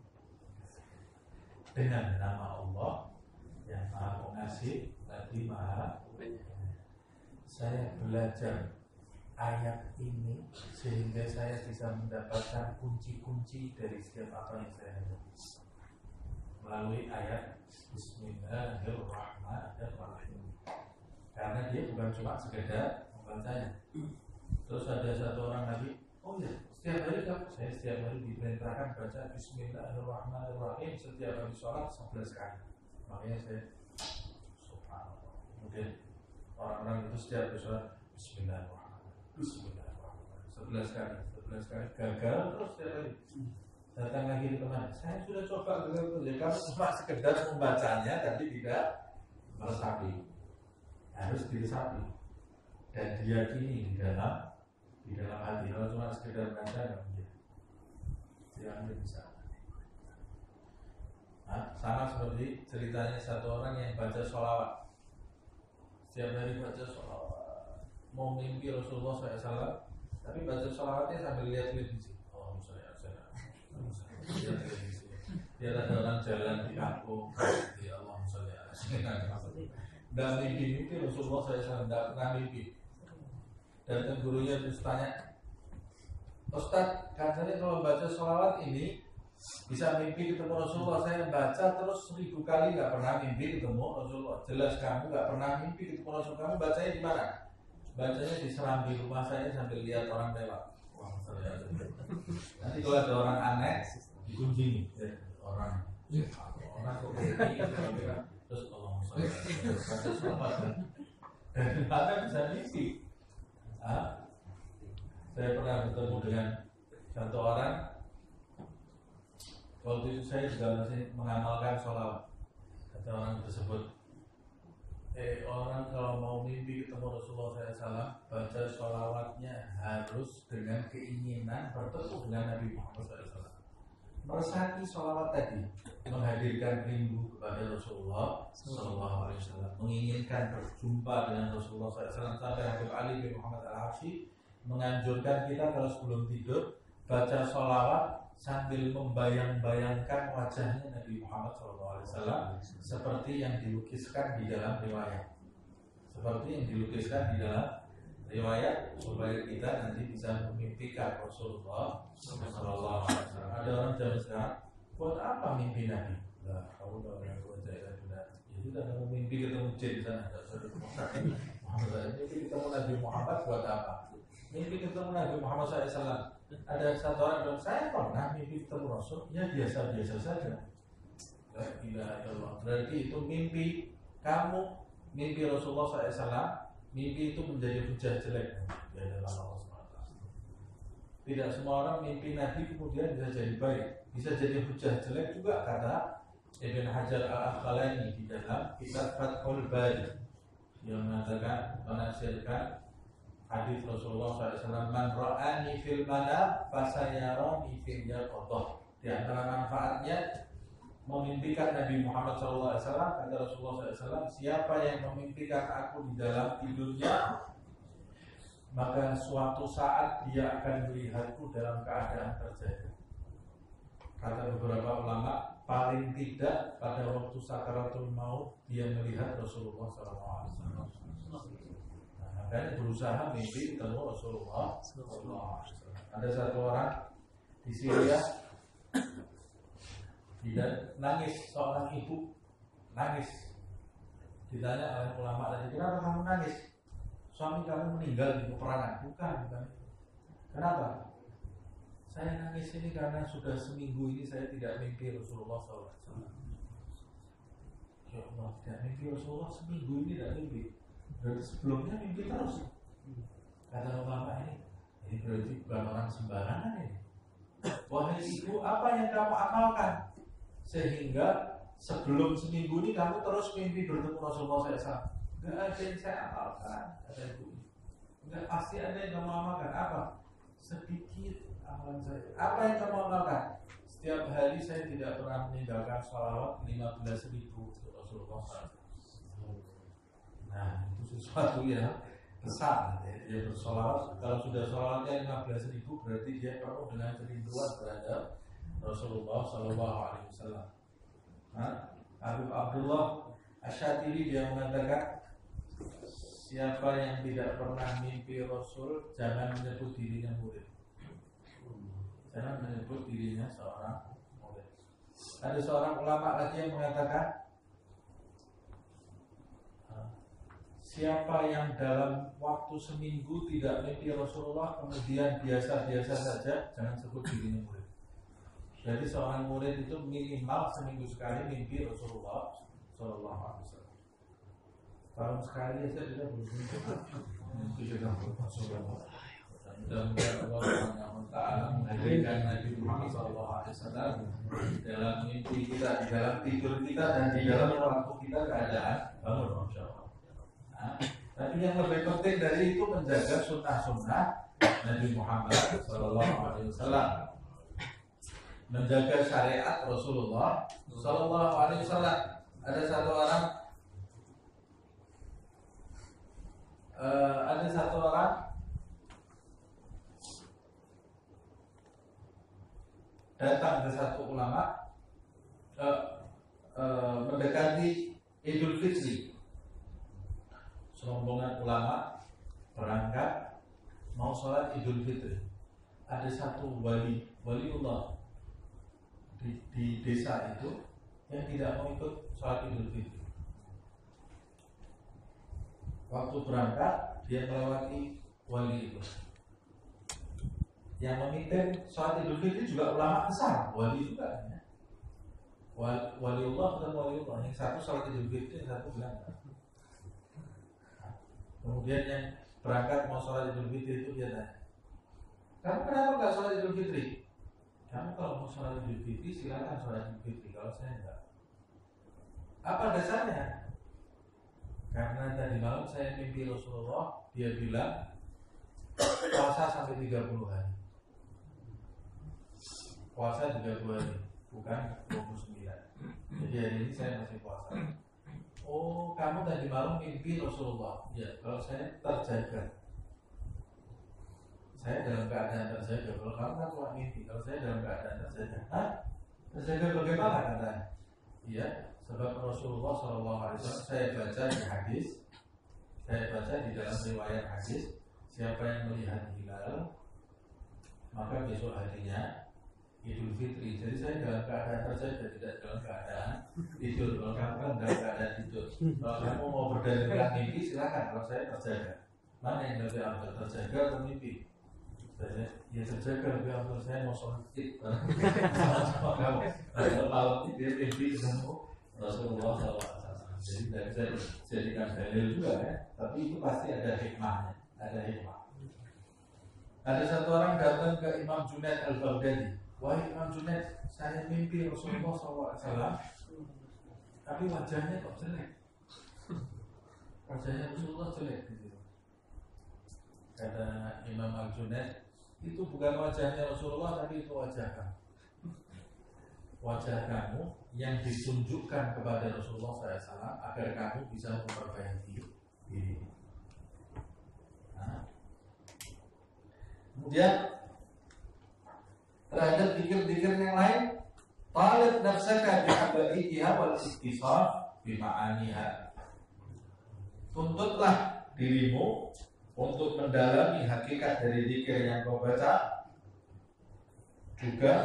dengan nama Allah yang Maha Pengasih lagi Maha. Saya belajar ayat ini sehingga saya bisa mendapatkan kunci-kunci dari setiap apa yang saya lakukan melalui ayat Bismillahirrahmanirrahim. Karena dia bukan cuma sekedar membacanya. Terus ada satu orang lagi, oh ya, setiap hari kamu, saya setiap hari diperintahkan baca Bismillahirrahmanirrahim setiap habis sholat sebelas kali. Makanya saya subhanallah. Kemudian orang-orang itu setiap habis sholat Bismillahirrahmanirrahim, Bismillahirrahmanirrahim sebelas kali, sebelas kali gagal terus setiap hari. Datang lagi di teman, saya sudah coba gagal, ya kamu cuma sekedar membacanya tapi tidak meresapi. Harus diresapi dan diyakini di dalam di dalam hati. Kalau cuma sekedar baca nggak mungkin, tidak bisa. Nah, sama seperti ceritanya satu orang yang baca sholawat, setiap hari baca sholawat, mau mimpi Rasulullah shallallahu alaihi wasallam, tapi baca sholawatnya sambil lihat televisi. Oh, saya saya lihat televisi. Dia ada orang jalan di kampung, ya Allah, saya dan mimpi-mimpi Rasulullah shallallahu alaihi wasallam, tidak pernah mimpi. Dan gurunya terus tanya, Ustaz, katanya kalau baca sholawat ini bisa mimpi ketemu Rasulullah. Saya baca terus seribu kali nggak pernah mimpi ketemu Rasulullah. Jelas kamu nggak pernah mimpi ketemu Rasulullah. Kamu bacanya di mana? Bacanya di serambi rumah saya sambil lihat orang lewat. Wah, nanti kalau ada orang aneh dikunjungi ya, orang orang kok begini, terus tolong saya baca sholawat dan mana bisa mimpi. Ah, saya pernah bertemu dengan satu orang. Waktu itu saya juga masih mengamalkan sholawat. Kata orang tersebut, eh orang kalau mau mimpi ketemu Rasulullah shallallahu alaihi wasallam, baca sholawatnya harus dengan keinginan bertemu dengan Nabi Muhammad shallallahu alaihi wasallam. Meresapi sholawat tadi, menghadirkan rindu kepada Rasulullah shallallahu alaihi wasallam, menginginkan berjumpa dengan Rasulullah shallallahu alaihi wasallam. Sampai Habib Ali bin Muhammad Al-Habsyi menganjurkan kita kalau sebelum tidur baca sholawat sambil membayang-bayangkan wajahnya Nabi Muhammad shallallahu alaihi wasallam seperti yang dilukiskan di dalam riwayat, seperti yang dilukiskan di dalam riwayat, supaya kita nanti bisa memimpikan Rasulullah shallallahu alaihi wasallam. Ada orang zaman sekarang, buat apa mimpi Nabi? Lah, kamu tahu yang buat saya sudah, ya sudah kamu mimpi ketemu jin sana, ada satu Muhammad. Mimpi ketemu Nabi Muhammad buat apa? Mimpi ketemu Nabi Muhammad shallallahu alaihi wasallam. Ada satu orang bilang, saya pernah mimpi ketemu Rasul, ya biasa-biasa saja. La ilaha illallah. Berarti itu mimpi kamu, mimpi Rasulullah shallallahu alaihi wasallam, mimpi itu menjadi hujah jelek di hadapan Allah subhanahu wa taala. Tidak semua orang mimpi Nabi kemudian bisa jadi baik, bisa jadi hujah jelek juga, kata Ibn Hajar Al-Asqalani di dalam kitab Fathul Bari yang mengatakan, menafsirkan hadis Rasulullah shallallahu alaihi wasallam, man ra'ani fil manam fasayarani fil yaqظah. Di antara manfaatnya memimpikan Nabi Muhammad shallallahu alaihi wasallam, kata Rasulullah shallallahu alaihi wasallam, siapa yang memimpikan aku di dalam tidurnya, maka suatu saat dia akan melihatku dalam keadaan terjaga. Kata beberapa ulama, paling tidak pada waktu sakaratul maut dia melihat Rasulullah shallallahu alaihi wasallam. Nah, makanya berusaha mimpi ketemu Rasulullah shallallahu alaihi wasallam. Ada satu orang di Syria, tidak nangis, seorang ibu nangis. Ditanya oleh ulama tadi, kenapa kamu nangis? Suami kamu meninggal di peperangan. Bukan, bukan. Kenapa? Saya nangis ini karena sudah seminggu ini saya tidak mimpi Rasulullah shallallahu alaihi wasallam. Ya Allah, tidak mimpi Rasulullah seminggu ini, tidak mimpi. Berarti sebelumnya mimpi terus. Kata ulama ini, ini berarti bukan orang sembarangan ini. Wahai ibu, apa yang kamu amalkan sehingga sebelum seminggu ini kamu terus mimpi bertemu Rasulullah shallallahu alaihi wasallam? Enggak ada yang saya amalkan, kata ibu. Enggak, pasti ada yang kamu amalkan. Apa? Sedikit amalan saya. Apa yang kamu amalkan? Setiap hari saya tidak pernah meninggalkan sholawat lima belas ribu untuk Rasulullah shallallahu alaihi wasallam. Nah, itu sesuatu yang besar. Dia bersolawat. Kalau sudah sholawatnya lima belas ribu, berarti dia penuh dengan kerinduan terhadap Rasulullah shallallahu alaihi wasallam. Nah, Abu Abdullah Asy-Syatili dia mengatakan, siapa yang tidak pernah mimpi Rasul, jangan menyebut dirinya murid. Jangan menyebut dirinya seorang murid. Ada seorang ulama lagi yang mengatakan, siapa yang dalam waktu seminggu tidak mimpi Rasulullah, kemudian biasa-biasa saja, jangan sebut dirinya murid. Jadi seorang murid itu minimal seminggu sekali mimpi Rasulullah Sallallahu Alaihi Wasallam. Tahun sekali aja tidak belum mimpi dengan Rasulullah. Mudah-mudahan Allah Subhanahu Wa Taala menghadirkan Nabi Muhammad Sallallahu Alaihi Wasallam dalam mimpi kita, di dalam tidur kita, dan di dalam waktu kita keadaan bangun, Masya Allah. Nah, tapi yang lebih penting dari itu menjaga sunnah-sunnah Nabi Muhammad Sallallahu Alaihi Wasallam, menjaga syariat Rasulullah Sallallahu Alaihi Wasallam. Ada satu orang, uh, ada satu orang datang ke satu ulama, uh, uh, mendekati Idul Fitri. Serombongan ulama berangkat mau sholat Idul Fitri. Ada satu wali, waliullah di, di desa itu yang tidak mau ikut sholat Idul Fitri. Waktu berangkat dia melewati wali itu. Yang memimpin sholat Idul Fitri juga ulama besar, wali juga. Ya. Waliullah dan waliullah, yang satu sholat Idul Fitri, yang satu bilang. Kemudian yang berangkat mau sholat Idul Fitri itu dia tanya, kamu kenapa nggak sholat Idul Fitri? Kamu kalau mau sholat Idul Fitri silakan sholat Idul Fitri, kalau saya enggak. Apa dasarnya? Karena tadi malam saya mimpi Rasulullah, dia bilang puasa sampai tiga puluh hari. Puasa tiga puluh hari, bukan dua puluh sembilan. Jadi hari ini saya masih puasa. Oh, kamu tadi malam mimpi Rasulullah. Ya, kalau saya terjaga. Saya dalam keadaan terjaga. Kalau kamu kan cuma mimpi, kalau saya dalam keadaan terjaga. Hah? Terjaga bagaimana katanya? Iya, sebab Rasulullah Shallallahu Alaihi Wasallam saya baca di hadis, saya baca di dalam riwayat hadis, siapa yang melihat hilal, maka besok harinya Idul Fitri. Jadi saya dalam keadaan terjaga, tidak dalam keadaan tidur. Kalau kamu kan dalam keadaan tidur. Kalau kamu mau berdalilkan mimpi silakan. Kalau saya terjaga, mana yang lebih afdal, terjaga atau mimpi? Saya, ya terjaga lebih afdal, saya mau sholat id sama-sama kamu. Kalau malam ini dia mimpi ketemu Rasulullah shallallahu alaihi wasallam. Jadi tidak bisa dijadikan dalil juga ya, tapi itu pasti ada hikmahnya, ada hikmah. Ada satu orang datang ke Imam Junaid al-Baghdadi. Wahai Imam Junaid, saya mimpi Rasulullah shallallahu alaihi wasallam, tapi wajahnya kok jelek. Wajahnya Rasulullah jelek gitu. Kata Imam al-Junaid, itu bukan wajahnya Rasulullah, tapi itu wajah kamu. Wajah kamu yang ditunjukkan kepada Rasulullah shallallahu alaihi wasallam agar kamu bisa memperbaiki diri. Nah. Kemudian terhadap zikir-zikir yang lain, talib nafsaka bi'abaiha wal istisaf bima'aniha. Tuntutlah dirimu untuk mendalami hakikat dari zikir yang kau baca, juga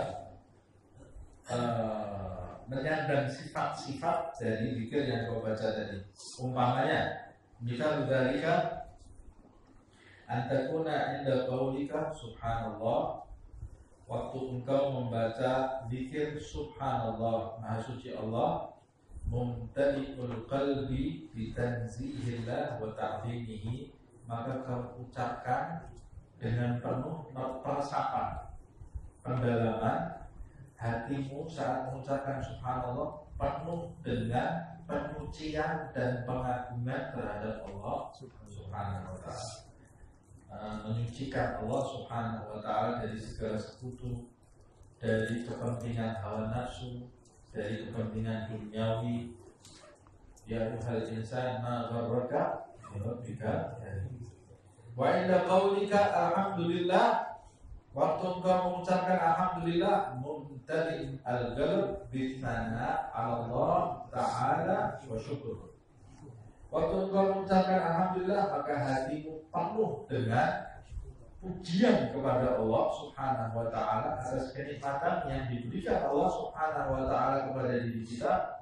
uh, menyandang sifat-sifat dari zikir yang kau baca tadi. Umpamanya, misal dzalika antakuna inda qaulika subhanallah, waktu engkau membaca zikir subhanallah, maha suci Allah, mumtali'ul qalbi bitanzihillah wa ta'zimihi, maka kau ucapkan dengan penuh peresapan, pendalaman hatimu saat mengucapkan subhanallah penuh dengan pemujian dan pengagungan terhadap Allah subhanahu wa ta'ala. Menyucikan Allah subhanahu wa ta'ala dari segala sekutu, dari kepentingan hawa nafsu, dari kepentingan duniawi. Ya ayyuhal insan ma gharraka bi rabbika wa inda qaulika alhamdulillah, waktu engkau mengucapkan alhamdulillah, mumtali al-qalb bi tsana Allah ta'ala wa syukur. Waktu engkau mengucapkan alhamdulillah, maka hatimu penuh dengan pujian kepada Allah subhanahu wa ta'ala atas kenikmatan yang diberikan Allah subhanahu wa ta'ala kepada diri kita,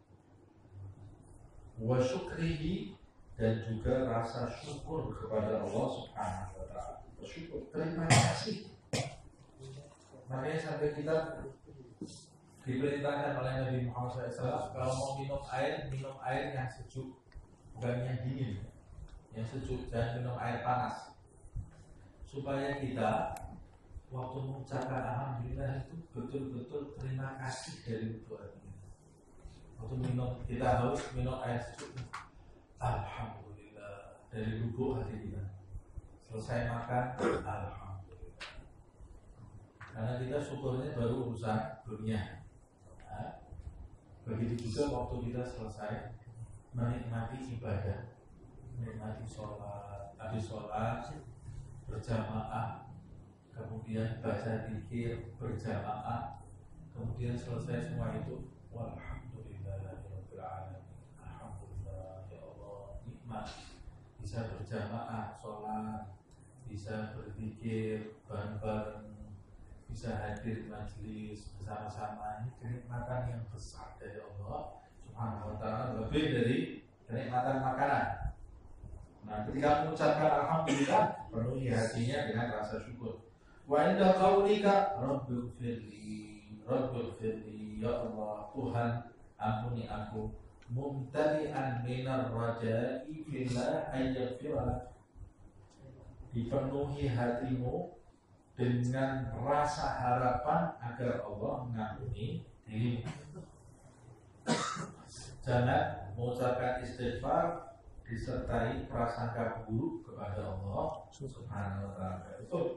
wa syukrihi, dan juga rasa syukur kepada Allah subhanahu wa ta'ala. Bersyukur, terima kasih. Makanya sampai kita diperintahkan oleh Nabi Muhammad shallallahu alaihi wasallam, kalau mau minum air, minum air yang sejuk, bukan yang dingin, yang sejuk, jangan minum air panas, supaya kita waktu mengucapkan alhamdulillah itu betul-betul terima kasih dari doa kita. Waktu minum, kita harus minum air sejuk, alhamdulillah, dari lubuk hati kita. Selesai makan, alhamdulillah, karena kita syukurnya baru urusan dunia. Nah, begitu juga waktu kita selesai menikmati ibadah, menikmati sholat, habis sholat berjamaah, kemudian baca zikir berjamaah, kemudian selesai semua itu, walhamdulillahirabbil alamin, alhamdulillah ya Allah, nikmat bisa berjamaah sholat, bisa berzikir bareng-bareng, bisa hadir majelis bersama-sama. Ini kenikmatan yang besar dari Allah subhanahu wa ta'ala, lebih dari kenikmatan makanan. Nah, ketika mengucapkan alhamdulillah, penuhi hatinya dengan rasa syukur. Wa inda qaulika rabbighfirli, rabbighfirli, ya Allah, Tuhan ampuni aku, mumtali'an minar raja'i fillah ayyaghfirlak, dipenuhi hatimu dengan rasa harapan agar Allah mengampuni dirimu. Jangan mengucapkan istighfar disertai prasangka buruk kepada Allah subhanahu wa ta'ala. Betul.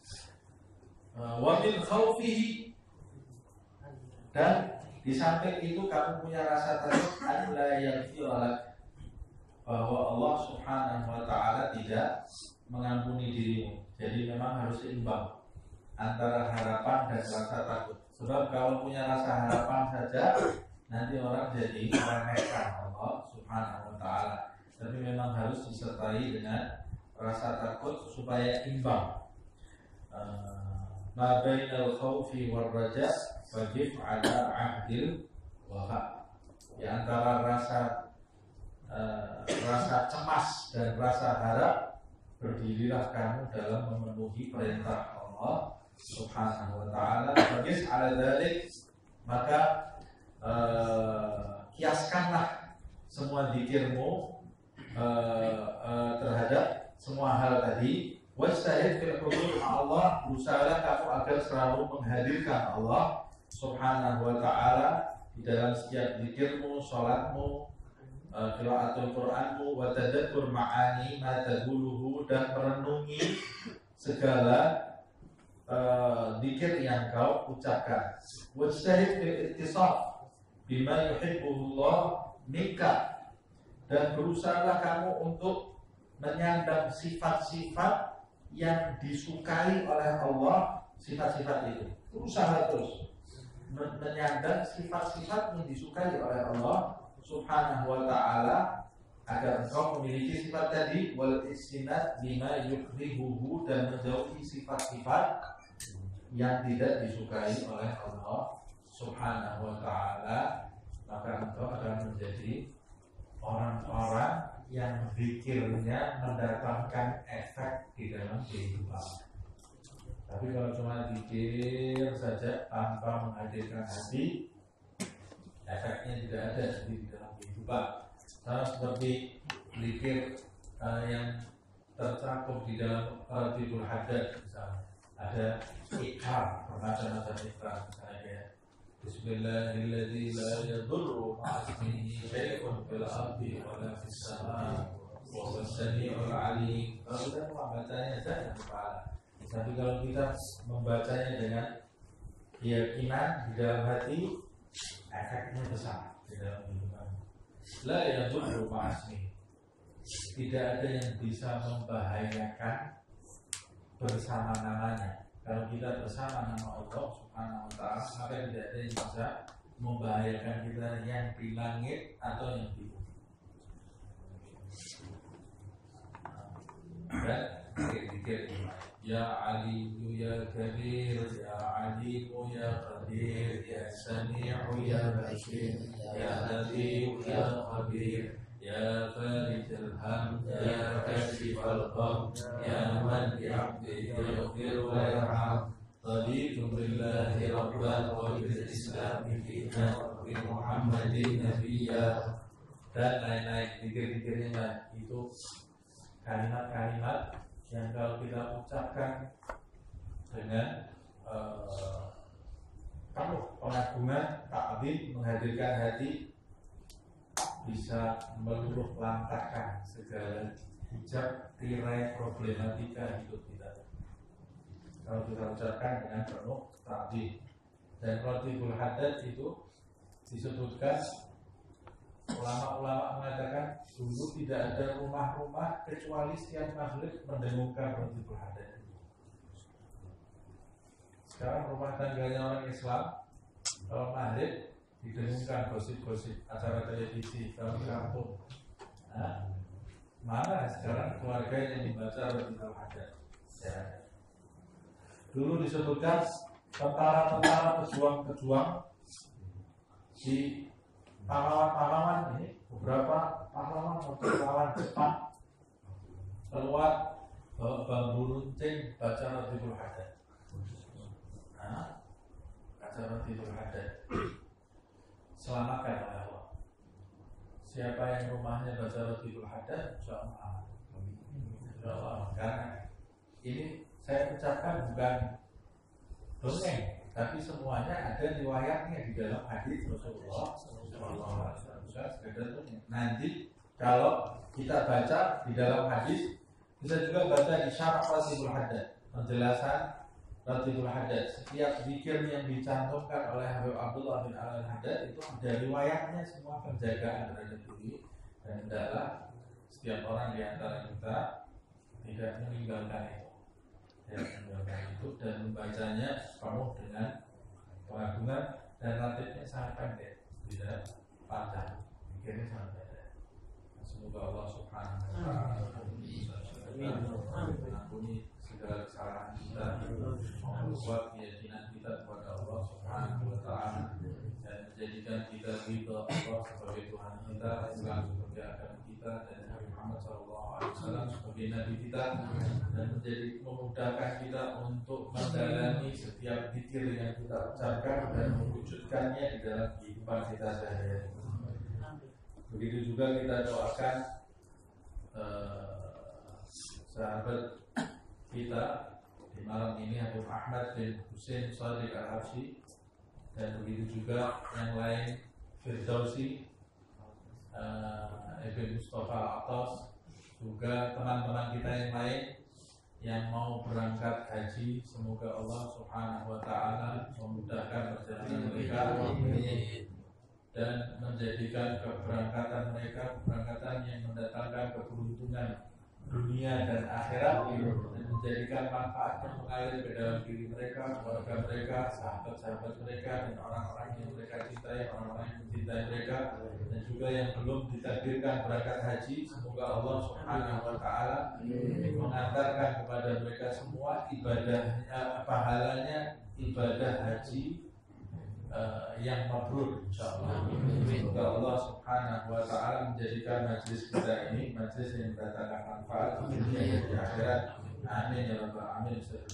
Wa min khaufihi, dan di samping itu kamu punya rasa takut an la yaghfirlak, bahwa Allah subhanahu wa ta'ala tidak mengampuni dirimu. Jadi memang harus seimbang antara harapan dan rasa takut. Sebab kalau punya rasa harapan saja, nanti orang jadi meremehkan Allah subhanahu wa ta'ala. Tapi memang harus disertai dengan rasa takut supaya imbang. Ma bainal khaufi war raja wajib ala ahdil wafa. Di antara rasa uh, rasa cemas dan rasa harap berdirilah kamu dalam memenuhi perintah Allah Subhanahu wa ta'ala. Bagi ala dzalik, maka uh, kiaskanlah semua zikirmu uh, uh, terhadap semua hal tadi. Wastahid fil hudur Allah, berusahalah kamu agar selalu menghadirkan Allah Subhanahu wa ta'ala di dalam setiap zikirmu, sholatmu, qiraatul Qur'anmu, wa tadabur ma'ani ma taquluhu, dan merenungi segala uh, zikir yang kau ucapkan. Wastahid fil ittisaf bima yuhibbullah minka, dan berusahalah kamu untuk menyandang sifat-sifat yang disukai oleh Allah, sifat-sifat itu. Berusaha terus menyandang sifat-sifat yang disukai oleh Allah Subhanahu wa ta'ala, agar engkau memiliki sifat tadi, wal istinad bima yukrihuhu, dan menjauhi sifat-sifat yang tidak disukai oleh Allah Subhanahu wa ta'ala. Maka engkau akan menjadi orang-orang yang zikirnya mendatangkan efek di dalam kehidupan. Tapi kalau cuma zikir saja tanpa menghadirkan hati, efeknya tidak ada di dalam kehidupan. Sama seperti zikir uh, yang tercakup di dalam Ratibul Haddad, misalnya ada ikrar, bermacam-macam ikrar, misalnya kayak Bismillahirrahmanirrahim, la yadurru ma'asmihi syai'un fil ardi wa la fis sama' wa huwas sami'ul 'alim. Kalau kita membacanya saja kepala. Tapi kalau kita membacanya dengan keyakinan di dalam hati, efeknya besar di dalam kehidupan. La yadurru ma'asmihi, tidak ada yang bisa membahayakan bersama namanya. Kalau kita bersama nama Allah Subhanahu wa ta'ala, maka tidak ada yang bisa membahayakan kita, yang di langit atau yang di bumi. Dan zikir ya Aliyu ya Kabir, ya Alimu ya Qadir, ya Sami'u ya Basir, ya Latif ya Khabir, ya Farijal Ham, ya Kashifal Gham, ya Man bi'abdi yaghfir wa yarham, raditu billahi rabban wa bil islami dinan wa bi Muhammadin nabiyya, dan lain-lain zikir-zikirnya. Itu kalimat-kalimat yang kalau kita ucapkan dengan uh, penuh pengagungan, takbir, menghadirkan hati, bisa meluluh lantahkan segala hijab tirai problematika hidup kita. Kalau kita ucapkan dengan penuh takbir. Dan Ratibul Haddad itu disebutkan, ulama-ulama mengatakan dulu tidak ada rumah-rumah kecuali setiap maghrib mendengungkan Ratibul Haddad. Sekarang rumah tangganya orang Islam, kalau maghrib didengungkan gosip-gosip, acara televisi, kalau di kampung. Nah, mana sekarang keluarga yang membaca Ratibul Haddad? Ya. Dulu disebutkan tentara-tentara pejuang-pejuang di pahlawan-pahlawan ini, beberapa pahlawan pahlawan Jepang keluar bawa bambu runcing baca Ratibul Haddad. Nah, baca Ratibul Haddad. Selamatkan oleh Allah. Siapa yang rumahnya baca Ratibul Haddad, insyaallah. Insyaallah. Karena ini saya ucapkan bukan dongeng, tapi semuanya ada riwayatnya di dalam hadis Rasulullah Sallallahu Alaihi Wasallam. Nanti kalau kita baca di dalam hadis, bisa juga baca di syarah Ratibul Haddad, penjelasan Ratibul Haddad. Setiap zikir yang dicantumkan oleh Habib Abdullah bin Al-Haddad itu ada riwayatnya, semua penjagaan terhadap diri, dan hendaklah setiap orang di antara kita tidak meninggalkan itu. Meninggalkan itu dan membacanya penuh dengan pengagungan, dan ratibnya sangat pendek, tidak panjang, pikirnya sangat pendek. Semoga Allah Subhanahu wa ta'ala mengampuni segala kesalahan kita, membuat keyakinan kita kepada Allah Subhanahu wa ta'ala, dan menjadikan kita ridha Allah sebagai Tuhan kita, Islam sebagai agama kita, dan Muhammad shallallahu alaihi wasallam sebagai nabi kita, dan menjadi memudahkan kita untuk mendalami setiap zikir yang kita ucapkan dan mewujudkannya di dalam kehidupan kita sehari-hari. Begitu juga kita doakan uh, sahabat kita di malam ini, Habib Ahmad bin Husain Shadiq Al-Habsyi, dan begitu juga yang lain, Firdausi, uh, Ibn Mustafa Al-Atas, juga teman-teman kita yang lain yang mau berangkat haji. Semoga Allah Subhanahu wa Ta'ala memudahkan perjalanan mereka dan menjadikan keberangkatan mereka keberangkatan yang mendatangkan keberuntungan dunia dan akhirat, dan menjadikan manfaatnya mengalir ke dalam diri mereka, keluarga mereka, sahabat-sahabat mereka, dan orang-orang yang mereka cintai, orang-orang yang mencintai mereka, dan juga yang belum ditakdirkan berangkat haji. Semoga Allah Subhanahu wa Ta'ala mengantarkan kepada mereka semua ibadahnya, pahalanya ibadah haji Uh, yang mabrur, insyaallah. Semoga Allah Subhanahu wa Ta'ala menjadikan majlis kita ini majlis yang mendatangkan manfaat di dunia dan di akhirat. Amin ya rabbal alamin.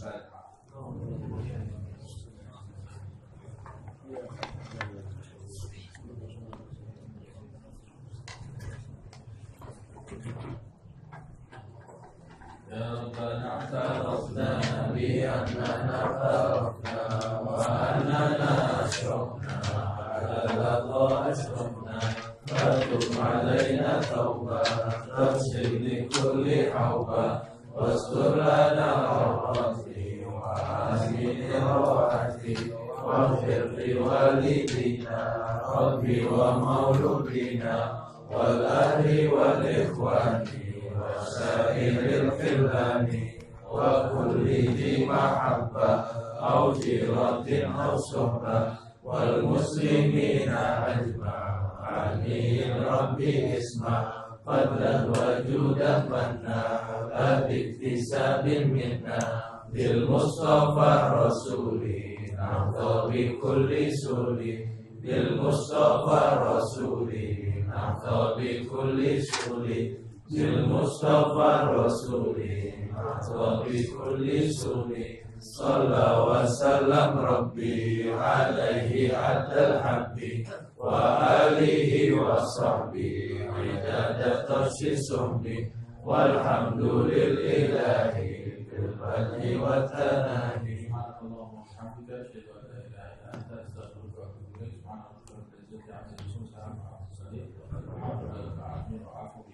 Ya Rabbana a'tarafna bi annana farafna wa annana ashrafna ala Allah ashrafna fatub alaina tawba tafsir li kulli hawba wastur lana awrati wa amin rawati waghfir li walidina rabbi wa mauludina wal ahli wal ikhwani وسائر الخلان وكل ذي محبة أو جيرة أو صحبة والمسلمين أجمع آمين ربي اسمع فضلا وجودا منا باكتساب منا بالمصطفى الرسول نرضى بكل سول بالمصطفى الرسول نرضى بكل سول بالمصطفى الرسول نرضى بكل سول صلى وسلم ربي عليه عد الحب وآله وصحبه عداد طرش صحبه والحمد لله في البدء والتناهي. اللهم وبحمدك أشهد أن لا إله إلا أنت أستغفرك وأتوب إليك. سبحان ربك رب العزة عما يصفون، سلام على المرسلين والحمد لله رب العالمين.